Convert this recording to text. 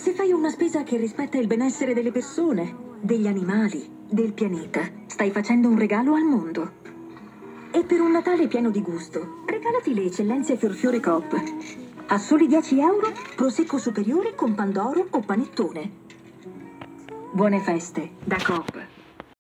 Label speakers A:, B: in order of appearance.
A: Se fai una spesa che rispetta il benessere delle persone, degli animali, del pianeta, stai facendo un regalo al mondo. E per un Natale pieno di gusto, regalati le eccellenze Fiorfiore Coop. A soli 10 euro, prosecco superiore con pandoro o panettone. Buone feste, da Coop.